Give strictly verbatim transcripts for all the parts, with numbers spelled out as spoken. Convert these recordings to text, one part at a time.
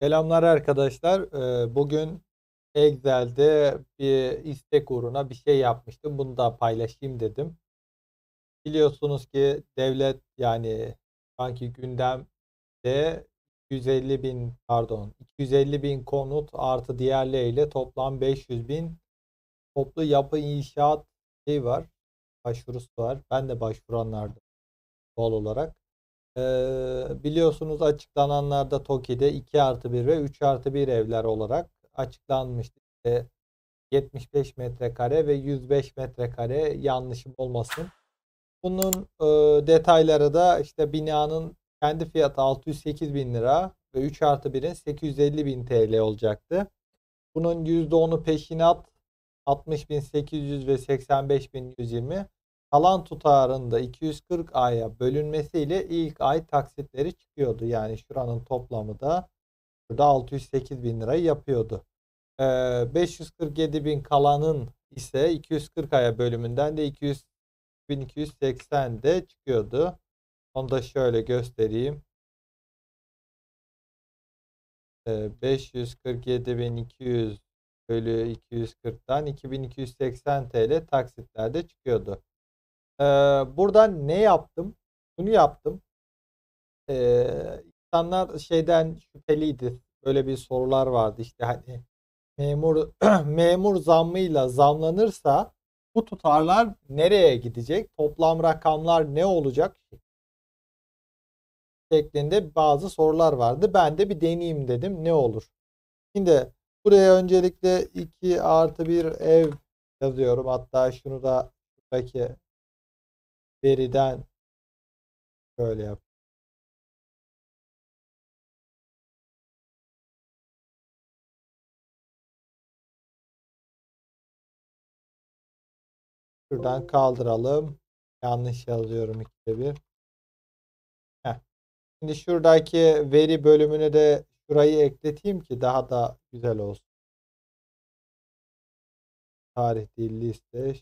Selamlar arkadaşlar. Ee, Bugün Excel'de bir istek uğruna bir şey yapmıştım. Bunu da paylaşayım dedim. Biliyorsunuz ki devlet yani sanki gündemde iki yüz elli bin pardon iki yüz elli bin konut artı diğerleriyle toplam beş yüz bin toplu yapı inşaat şey var. Başvurusu var. Ben de başvuranlardım doğal olarak. Ee, biliyorsunuz açıklananlarda TOKİ'de iki artı bir ve üç artı bir evler olarak açıklanmıştı. İşte yetmiş beş metrekare ve yüz beş metrekare yanlışım olmasın. Bunun e, detayları da işte binanın kendi fiyatı altı yüz sekiz bin lira ve üç artı birin sekiz yüz elli bin T L olacaktı. Bunun yüzde onu peşinat altmış bin sekiz yüz ve seksen beş bin yüz yirmi. Kalan tutarında iki yüz kırk aya bölünmesiyle ilk ay taksitleri çıkıyordu. Yani şuranın toplamı da burada altı yüz sekiz bin lirayı yapıyordu. Ee, beş yüz kırk yedi bin kalanın ise iki yüz kırk aya bölümünden de iki yüz bin iki yüz seksen de çıkıyordu. Onu da şöyle göstereyim. Ee, beş yüz kırk yedi bin iki yüz bölü iki yüz kırktan iki bin iki yüz seksen T L taksitlerde çıkıyordu. Ee, Buradan ne yaptım? Bunu yaptım. Ee, insanlar şeyden şüpheliydi. Böyle bir sorular vardı işte hani memur memur zammıyla zamlanırsa bu tutarlar nereye gidecek? Toplam rakamlar ne olacak? Şeklinde bazı sorular vardı. Ben de bir deneyeyim dedim. Ne olur? Şimdi buraya öncelikle iki artı bir ev yazıyorum. Hatta şunu da buradaki veriden şöyle yap. Şuradan kaldıralım. Yanlış yazıyorum ikide bir. Heh. Şimdi şuradaki veri bölümüne de şurayı ekleteyim ki daha da güzel olsun. Tarih değil liste.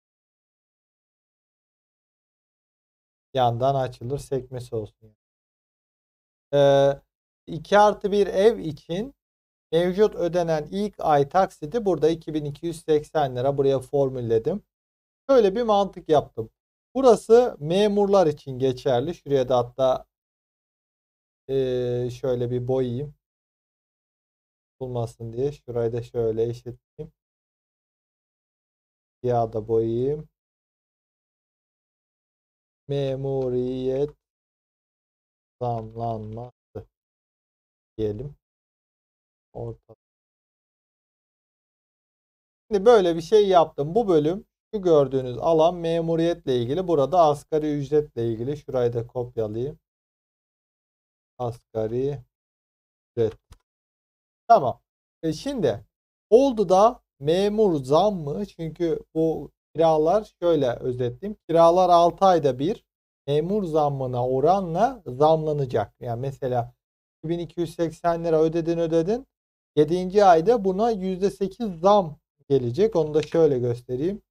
Yandan açılır sekmesi olsun. Ee, iki artı bir ev için mevcut ödenen ilk ay taksiti burada iki bin iki yüz seksen lira. Buraya formülledim. Şöyle bir mantık yaptım. Burası memurlar için geçerli. Şuraya da hatta ee, şöyle bir boyayayım. Bulmasın diye. Şurayı da şöyle eşitleyeyim. Siyah da boyayayım. Memuriyet zamlanması diyelim. Orta. Şimdi böyle bir şey yaptım. Bu bölüm şu gördüğünüz alan memuriyetle ilgili. Burada asgari ücretle ilgili. Şurayı da kopyalayayım. Asgari ücret. Tamam. E şimdi oldu da memur zammı, çünkü bu kiralar şöyle özetleyeyim. Kiralar altı ayda bir memur zammına oranla zamlanacak. Yani mesela iki bin iki yüz seksen lira ödedin ödedin. yedinci ayda buna yüzde sekiz zam gelecek. Onu da şöyle göstereyim.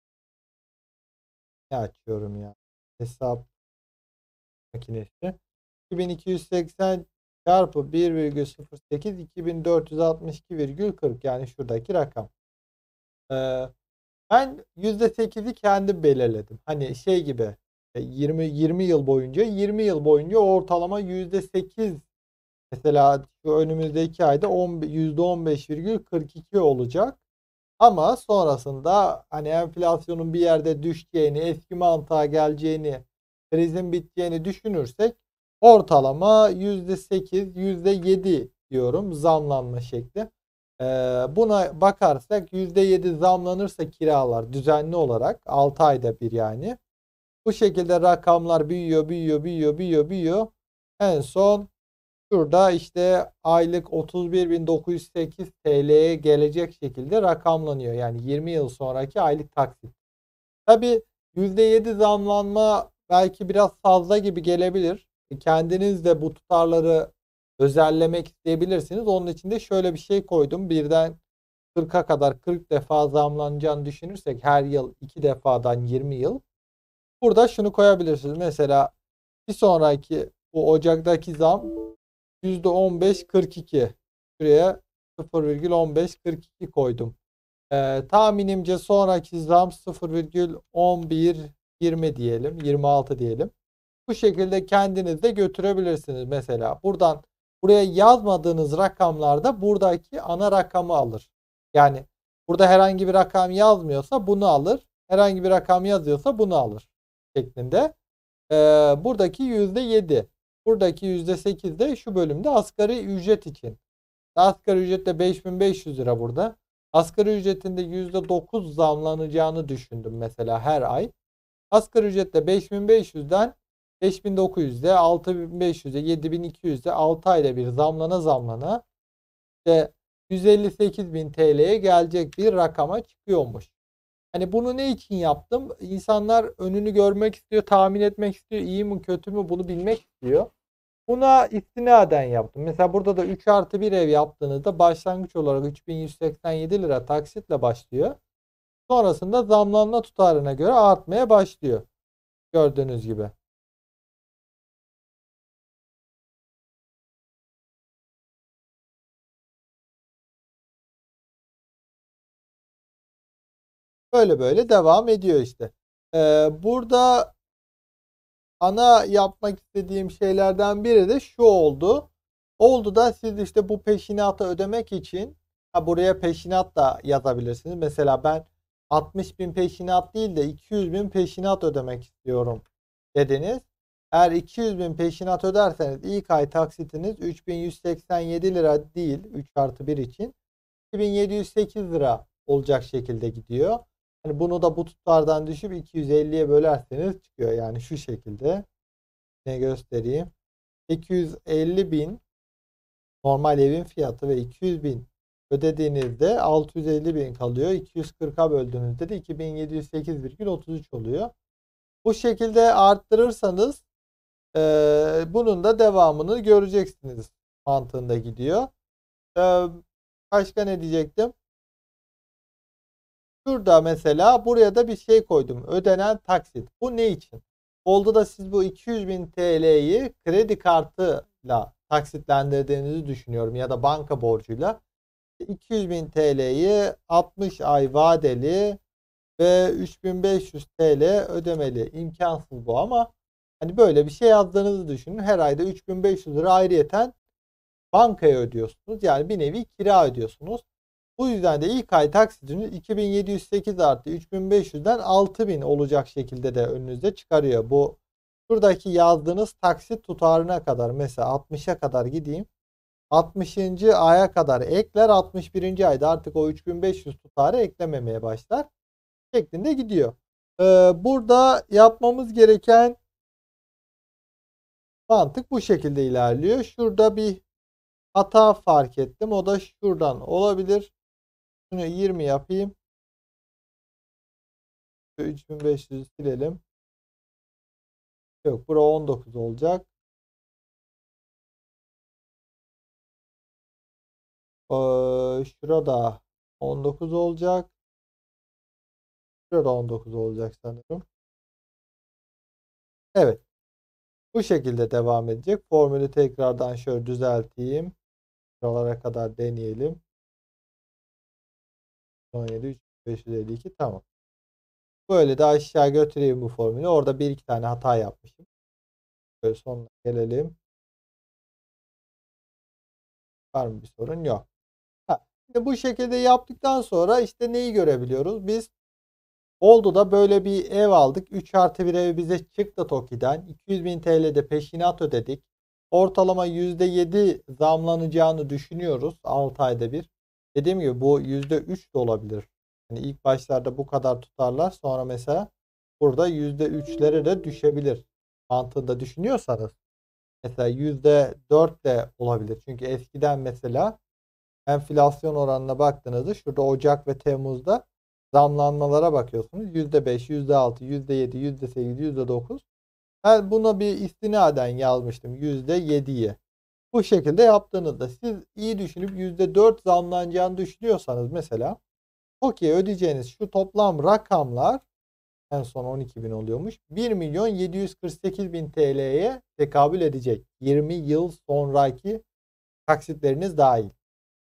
Ne açıyorum ya? Hesap makinesi. iki bin iki yüz seksen çarpı bir virgül sıfır sekiz iki bin dört yüz altmış iki virgül kırk, yani şuradaki rakam. Ee, ben yüzde sekizi kendim belirledim. Hani şey gibi yirmi yirmi yıl boyunca yirmi yıl boyunca ortalama yüzde sekiz, mesela şu önümüzdeki ayda yüzde on beş virgül kırk iki olacak. Ama sonrasında hani enflasyonun bir yerde düşeceğini, eski mantığa geleceğini, krizin biteceğini düşünürsek ortalama yüzde sekiz, yüzde yedi diyorum zamlanma şekli. Ee, buna bakarsak yüzde yedi zamlanırsa kiralar düzenli olarak altı ayda bir yani. Bu şekilde rakamlar büyüyor, büyüyor, büyüyor, büyüyor, büyüyor. En son şurada işte aylık otuz bir bin dokuz yüz sekiz T L'ye gelecek şekilde rakamlanıyor. Yani yirmi yıl sonraki aylık taksit. Tabii yüzde yedi zamlanma belki biraz fazla gibi gelebilir. Kendiniz de bu tutarları özellemek isteyebilirsiniz. Onun için de şöyle bir şey koydum. Birden kırka kadar kırk defa zamlanacağını düşünürsek her yıl iki defadan yirmi yıl. Burada şunu koyabilirsiniz. Mesela bir sonraki bu Ocak'taki zam yüzde on beş kırk iki. Şuraya sıfır virgül on beş kırk iki koydum. Ee, tahminimce sonraki zam sıfır virgül on bir yirmi diyelim. yirmi altı diyelim. Bu şekilde kendiniz de götürebilirsiniz mesela. Buradan buraya yazmadığınız rakamlarda buradaki ana rakamı alır. Yani burada herhangi bir rakam yazmıyorsa bunu alır. Herhangi bir rakam yazıyorsa bunu alır şeklinde. Ee, buradaki yüzde yedi. Buradaki yüzde sekiz de şu bölümde asgari ücret için. Asgari ücret de beş bin beş yüz lira burada. Asgari ücretinde yüzde dokuz zamlanacağını düşündüm mesela her ay. Asgari ücretle beş bin beş yüzden beş bin dokuz yüze, altı bin beş yüze, yedi bin iki yüze altı ayda bir zamlana zamlana işte yüz elli sekiz bin T L'ye gelecek bir rakama çıkıyormuş. Hani bunu ne için yaptım? İnsanlar önünü görmek istiyor, tahmin etmek istiyor. İyi mi kötü mü bunu bilmek istiyor. Buna istinaden yaptım. Mesela burada da üç artı bir ev yaptığınızda başlangıç olarak üç bin yüz seksen yedi lira taksitle başlıyor. Sonrasında zamlanma tutarına göre artmaya başlıyor. Gördüğünüz gibi. Böyle böyle devam ediyor işte. Ee, burada ana yapmak istediğim şeylerden biri de şu oldu. Oldu da siz işte bu peşinatı ödemek için ha buraya peşinat da yazabilirsiniz. Mesela ben altmış bin peşinat değil de iki yüz bin peşinat ödemek istiyorum dediniz. Eğer iki yüz bin peşinat öderseniz ilk ay taksitiniz üç bin yüz seksen yedi lira değil üç artı bir için iki bin yedi yüz sekiz lira olacak şekilde gidiyor. Hani bunu da bu tutardan düşüp iki yüz elliye bölerseniz çıkıyor. Yani şu şekilde. Ne göstereyim. iki yüz elli bin normal evin fiyatı ve iki yüz bin ödediğinizde altı yüz elli bin kalıyor. iki yüz kırka böldüğünüzde de iki bin yedi yüz sekiz virgül otuz üç oluyor. Bu şekilde arttırırsanız e, bunun da devamını göreceksiniz mantığında gidiyor. E, başka ne diyecektim? Şurada mesela buraya da bir şey koydum. Ödenen taksit. Bu ne için? Oldu da siz bu iki yüz bin T L'yi kredi kartıyla taksitlendirdiğinizi düşünüyorum ya da banka borcuyla. iki yüz bin T L'yi altmış ay vadeli ve üç bin beş yüz T L ödemeli. İmkansız bu ama hani böyle bir şey yazdığınızı düşünün. Her ayda üç bin beş yüz lira ayrıyeten bankaya ödüyorsunuz. Yani bir nevi kira ödüyorsunuz. Bu yüzden de ilk ay taksitiniz iki bin yedi yüz sekiz artı üç bin beş yüzden altı bin olacak şekilde de önünüzde çıkarıyor. Bu şuradaki yazdığınız taksit tutarına kadar mesela altmışa kadar gideyim. altmışıncı aya kadar ekler. altmış birinci ayda artık o üç bin beş yüz tutarı eklememeye başlar. Şeklinde gidiyor. Ee, burada yapmamız gereken mantık bu şekilde ilerliyor. Şurada bir hata fark ettim. O da şuradan olabilir. Şunu yirmi yapayım. üç bin beş yüzü silelim. Yok, bura on dokuz olacak. Ee, şurada on dokuz olacak. Şurada on dokuz olacak sanırım. Evet. Bu şekilde devam edecek. Formülü tekrardan şöyle düzelteyim. Şuralara kadar deneyelim. on yedi üç bin beş yüz elli iki tamam. Böyle de aşağı götüreyim bu formülü. Orada bir iki tane hata yapmışım. Böyle sonuna gelelim. Var mı bir sorun? Yok. Ha, şimdi bu şekilde yaptıktan sonra işte neyi görebiliyoruz? Biz oldu da böyle bir ev aldık. üç artı bir ev bize çıktı TOKİ'den. iki yüz bin T L'de peşinat ödedik. Ortalama yüzde yedi zamlanacağını düşünüyoruz altı ayda bir. Dediğim gibi bu yüzde üç de olabilir. Yani ilk başlarda bu kadar tutarlar. Sonra mesela burada yüzde üçlere de düşebilir. Mantığında düşünüyorsanız. Mesela yüzde dört de olabilir. Çünkü eskiden mesela enflasyon oranına baktığınızda şurada Ocak ve Temmuz'da zamlanmalara bakıyorsunuz. yüzde beş, yüzde altı, yüzde yedi, yüzde sekiz, yüzde dokuz. Ben buna bir istinaden yazmıştım yüzde yediyi. Bu şekilde yaptığınızda siz iyi düşünüp yüzde dört zamlanacağını düşünüyorsanız mesela TOKİ'ye ödeyeceğiniz şu toplam rakamlar en son on iki bin oluyormuş. bir milyon yedi yüz kırk sekiz bin T L'ye tekabül edecek. yirmi yıl sonraki taksitleriniz dahil.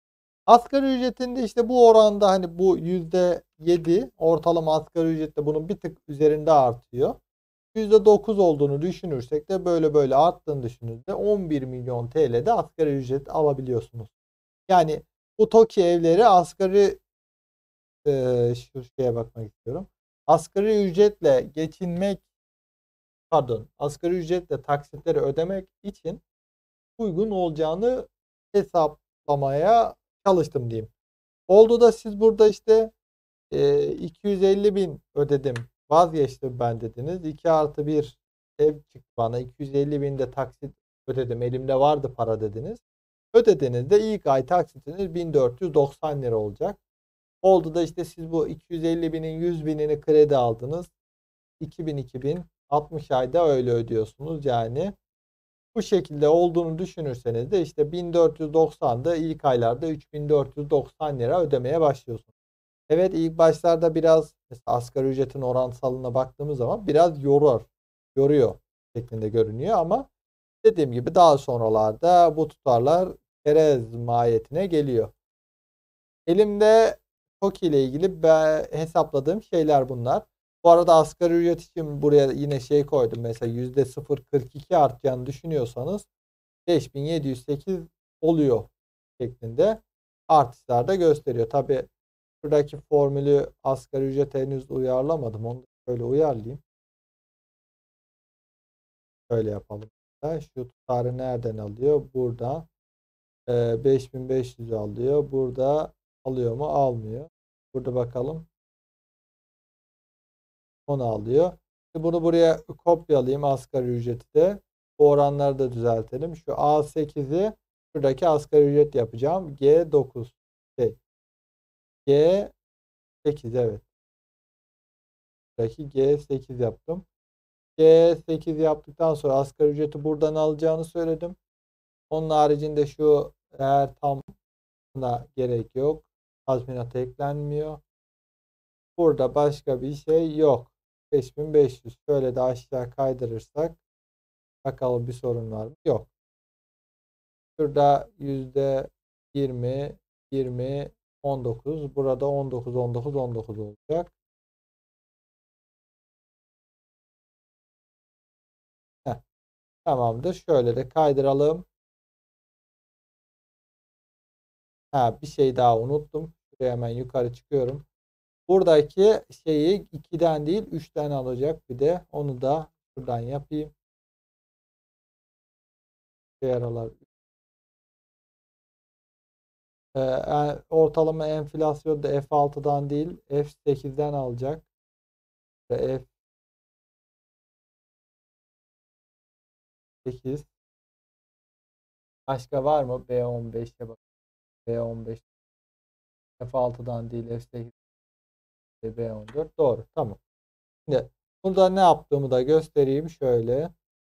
Asgari ücretinde işte bu oranda hani bu yüzde yedi ortalama asgari ücrette bunun bir tık üzerinde artıyor. yüzde dokuz olduğunu düşünürsek de böyle böyle arttığını düşündüğünüzde on bir milyon T L'de asgari ücret alabiliyorsunuz. Yani bu TOKİ evleri asgari eee, şu şeye bakmak istiyorum. Asgari ücretle geçinmek pardon asgari ücretle taksitleri ödemek için uygun olacağını hesaplamaya çalıştım diyeyim. Oldu da siz burada işte e, iki yüz elli bin ödedim vazgeçtim ben dediniz. iki artı bir ev çıktı bana. iki yüz elli bin de taksit ödedim. Elimde vardı para dediniz. Ödediğinizde ilk ay taksitiniz bin dört yüz doksan lira olacak. Oldu da işte siz bu iki yüz elli binin yüz binini kredi aldınız. iki bin iki bin altmış ayda öyle ödüyorsunuz. Yani bu şekilde olduğunu düşünürseniz de işte bin dört yüz doksanda ilk aylarda üç bin dört yüz doksan lira ödemeye başlıyorsunuz. Evet ilk başlarda biraz mesela asgari ücretin oransalına baktığımız zaman biraz yorar, yoruyor şeklinde görünüyor ama dediğim gibi daha sonralarda bu tutarlar çerez mahiyetine geliyor. Elimde TOKİ ile ilgili ben hesapladığım şeyler bunlar. Bu arada asgari ücret için buraya yine şey koydum. Mesela yüzde sıfır virgül kırk iki artacağını düşünüyorsanız beş bin yedi yüz sekiz oluyor şeklinde artışlar da gösteriyor. Tabi şuradaki formülü asgari ücrete henüz uyarlamadım. Onu da şöyle uyarlayayım. Şöyle yapalım. Şu tutarı nereden alıyor? Burada e, beş bin beş yüz alıyor. Burada alıyor mu? Almıyor. Burada bakalım. Onu alıyor. Bunu buraya kopyalayayım asgari ücreti de. Bu oranları da düzeltelim. Şu A sekizi şuradaki asgari ücret yapacağım. G dokuz. Şey, G sekiz evet. Buradaki G sekiz yaptım. G sekiz yaptıktan sonra asgari ücreti buradan alacağını söyledim. Onun haricinde şu eğer tam buna gerek yok. Tazminat eklenmiyor. Burada başka bir şey yok. beş bin beş yüz. Şöyle de aşağı kaydırırsak bakalım bir sorun var mı? Yok. Şurada yüzde yirmi, yirmi, on dokuz. Burada on dokuz, on dokuz, on dokuz olacak. Heh, tamamdır. Şöyle de kaydıralım. Ha, bir şey daha unuttum. Şuraya hemen yukarı çıkıyorum. Buradaki şeyi ikiden değil üçten alacak. Bir de onu da buradan yapayım. Şey aralar. Ee, ortalama enflasyon da F altıdan değil F sekizden alacak. F sekiz. Başka var mı? B on beşe bak. B on beş. F altıdan değil F sekiz. B on dört. Doğru. Tamam. Şimdi burada ne yaptığımı da göstereyim. Şöyle.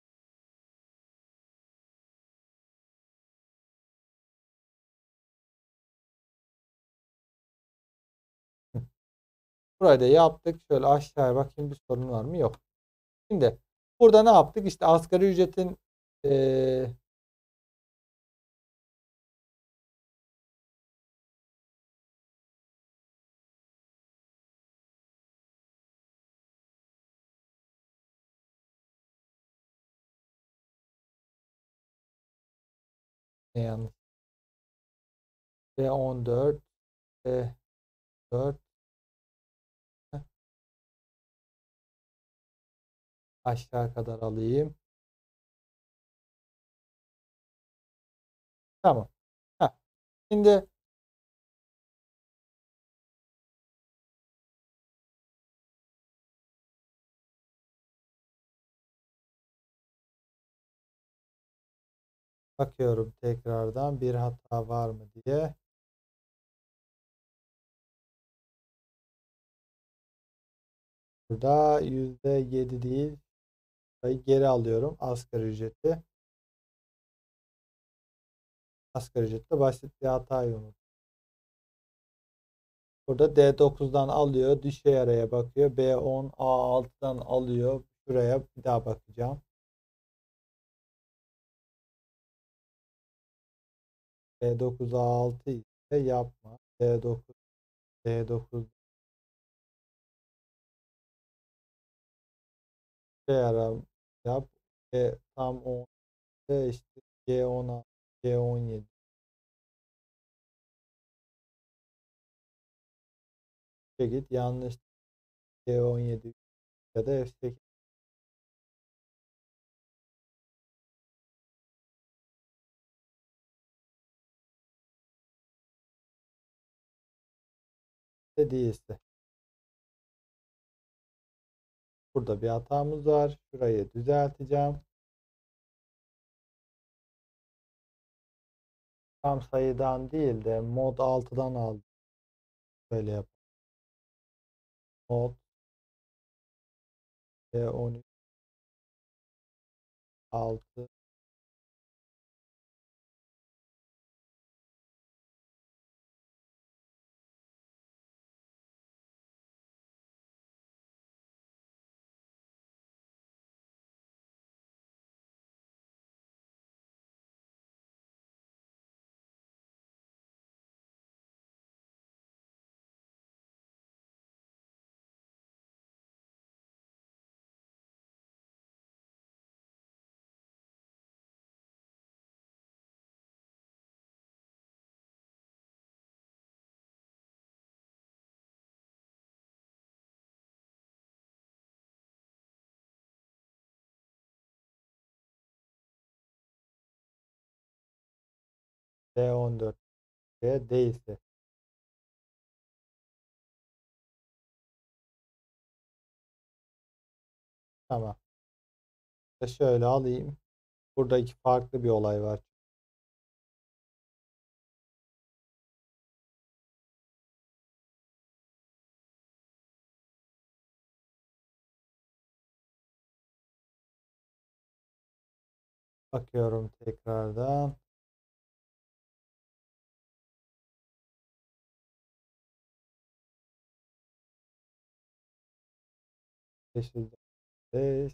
Burayı da yaptık. Şöyle aşağıya bakayım bir sorun var mı? Yok. Şimdi burada ne yaptık? İşte asgari ücretin ee, ne yanlış? B on dört B dört aşağı kadar alayım. Tamam. Heh. Şimdi bakıyorum tekrardan bir hata var mı diye. Burada yüzde yedi değil. Burayı geri alıyorum. Asgari ücreti. Asgari ücrette basit bir hatayı unuttum. Burada D dokuzdan alıyor. Düşey araya bakıyor. B on A altıdan alıyor. Şuraya bir daha bakacağım. B dokuz A altı de yapma. D dokuz D dokuz şey ara yap. E, tam on işte G on altı G on yedi git yanlış G on yedi ya da F sekiz de değilse. Burada bir hatamız var. Şurayı düzelteceğim. Tam sayıdan değil de mod altıdan aldım. Böyle yap. Mod G on üç altı D on dört G değilse. Tamam. Şöyle alayım. Burada iki farklı bir olay var. Bakıyorum tekrardan. beş yüz beş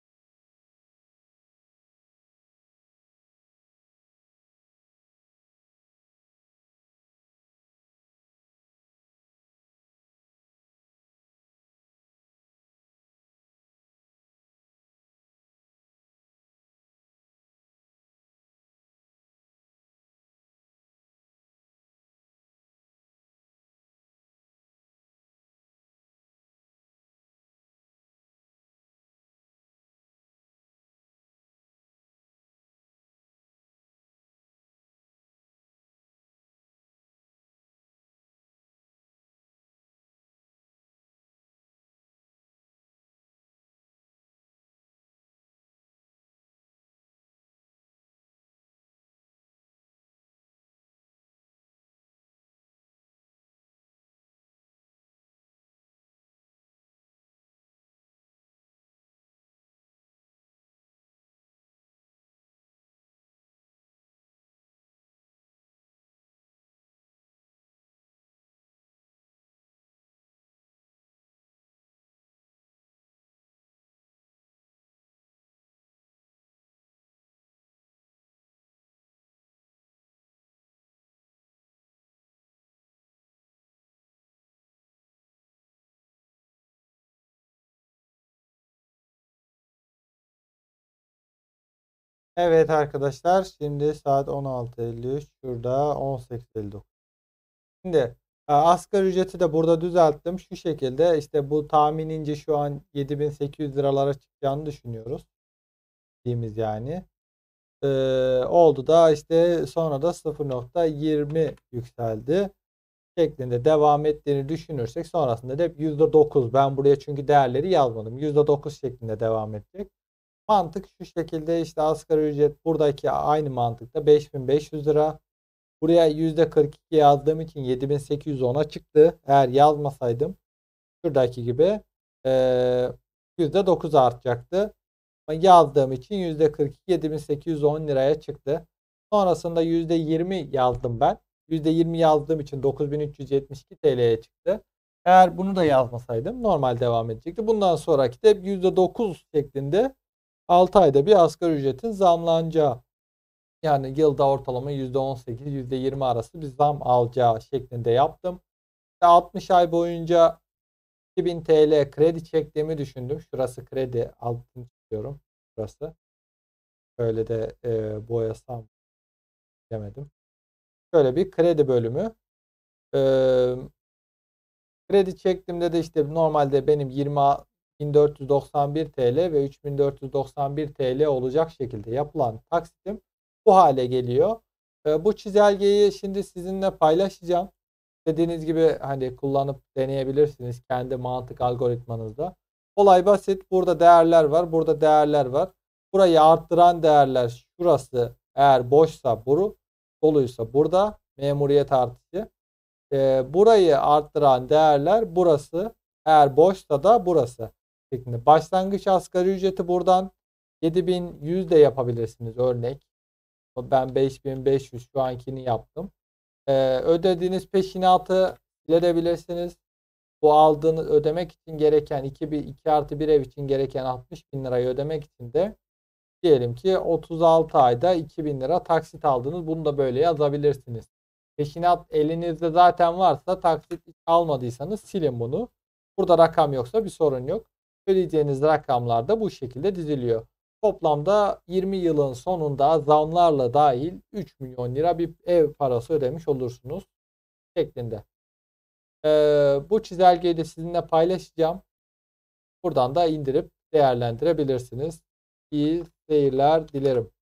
Evet arkadaşlar, şimdi saat on altı elli üç, şurada on sekiz elli dokuz. Şimdi e, asgari ücreti de burada düzelttim. Şu şekilde işte bu tahminince şu an yedi bin sekiz yüz liralara çıkacağını düşünüyoruz. Diyimiz yani. Ee, oldu da işte sonra da sıfır nokta yirmi yükseldi şeklinde devam ettiğini düşünürsek sonrasında da hep yüzde dokuz, ben buraya çünkü değerleri yazmadım, yüzde dokuz şeklinde devam edecek. Mantık şu şekilde, işte asgari ücret buradaki aynı mantıkta beş bin beş yüz lira. Buraya yüzde kırk iki yazdığım için yedi bin sekiz yüz ona çıktı. Eğer yazmasaydım şuradaki gibi e, yüzde dokuz artacaktı. Yazdığım için yüzde kırk iki yedi bin sekiz yüz on liraya çıktı. Sonrasında yüzde yirmi yazdım ben. yüzde yirmi yazdığım için dokuz bin üç yüz yetmiş iki T L'ye çıktı. Eğer bunu da yazmasaydım normal devam edecekti. Bundan sonraki de yüzde dokuz şeklinde altı ayda bir asgari ücretin zamlanacağı Yani yılda ortalama yüzde on sekiz yüzde yirmi arası bir zam alacağı şeklinde yaptım. Ve altmış ay boyunca iki bin T L kredi çektiğimi düşündüm. Şurası kredi altını çiziyorum. Burası. Böyle de e, boyasam demedim. Şöyle bir kredi bölümü. Ee, kredi çektiğimde de işte normalde benim yirmi bin dört yüz doksan bir T L ve üç bin dört yüz doksan bir T L olacak şekilde yapılan taksitim bu hale geliyor. Ee, bu çizelgeyi şimdi sizinle paylaşacağım. Dediğiniz gibi hani kullanıp deneyebilirsiniz kendi mantık algoritmanızda. Olay basit. Burada değerler var. Burada değerler var. Burayı arttıran değerler şurası. Eğer boşsa buru, doluysa burada memuriyet artışı. Ee, burayı arttıran değerler burası. Eğer boşsa da burası şeklinde. Başlangıç asgari ücreti buradan yedi bin yüz de yapabilirsiniz örnek. Ben beş bin beş yüz şu ankini yaptım. Ee, ödediğiniz peşinatı silebilirsiniz. Bu aldığını ödemek için gereken iki artı bir ev için gereken altmış bin lirayı ödemek için de diyelim ki otuz altı ayda iki bin lira taksit aldınız. Bunu da böyle yazabilirsiniz. Peşinat elinizde zaten varsa taksit almadıysanız silin bunu. Burada rakam yoksa bir sorun yok. Ödeyeceğiniz rakamlar da bu şekilde diziliyor. Toplamda yirmi yılın sonunda zamlarla dahil üç milyon lira bir ev parası ödemiş olursunuz şeklinde. Ee, bu çizelgeyi de sizinle paylaşacağım. Buradan da indirip değerlendirebilirsiniz. İyi seyirler dilerim.